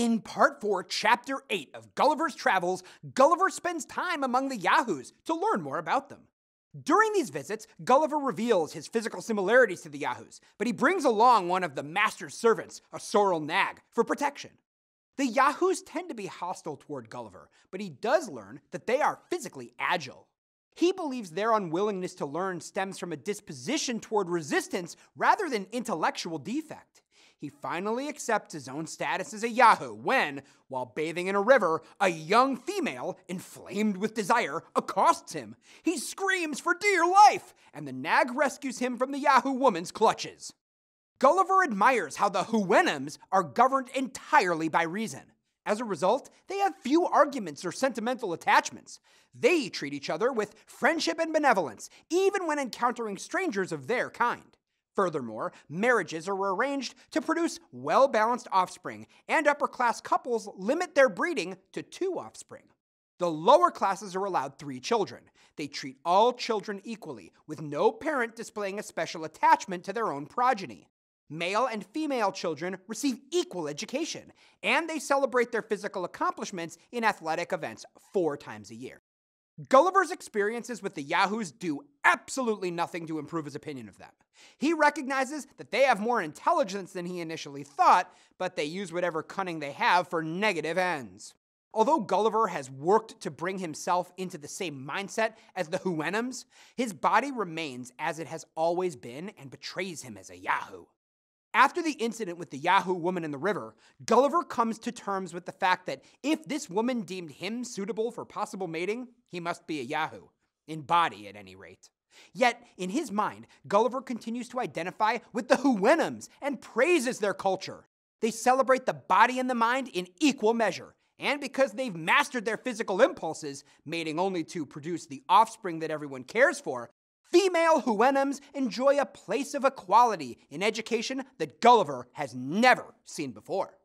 In Part 4, Chapter 8 of Gulliver's Travels, Gulliver spends time among the Yahoos to learn more about them. During these visits, Gulliver reveals his physical similarities to the Yahoos, but he brings along one of the master's servants, a sorrel nag, for protection. The Yahoos tend to be hostile toward Gulliver, but he does learn that they are physically agile. He believes their unwillingness to learn stems from a disposition toward resistance rather than intellectual defect. He finally accepts his own status as a Yahoo when, while bathing in a river, a young female, inflamed with desire, accosts him. He screams for dear life, and the nag rescues him from the Yahoo woman's clutches. Gulliver admires how the Houyhnhnms are governed entirely by reason. As a result, they have few arguments or sentimental attachments. They treat each other with friendship and benevolence, even when encountering strangers of their kind. Furthermore, marriages are arranged to produce well-balanced offspring, and upper-class couples limit their breeding to 2 offspring. The lower classes are allowed 3 children. They treat all children equally, with no parent displaying a special attachment to their own progeny. Male and female children receive equal education, and they celebrate their physical accomplishments in athletic events 4 times a year. Gulliver's experiences with the Yahoos do absolutely nothing to improve his opinion of them. He recognizes that they have more intelligence than he initially thought, but they use whatever cunning they have for negative ends. Although Gulliver has worked to bring himself into the same mindset as the Houyhnhnms, his body remains as it has always been and betrays him as a Yahoo. After the incident with the Yahoo woman in the river, Gulliver comes to terms with the fact that if this woman deemed him suitable for possible mating, he must be a Yahoo. In body, at any rate. Yet, in his mind, Gulliver continues to identify with the Houyhnhnms and praises their culture. They celebrate the body and the mind in equal measure, and because they've mastered their physical impulses, mating only to produce the offspring that everyone cares for, female Houyhnhnms enjoy a place of equality in education that Gulliver has never seen before.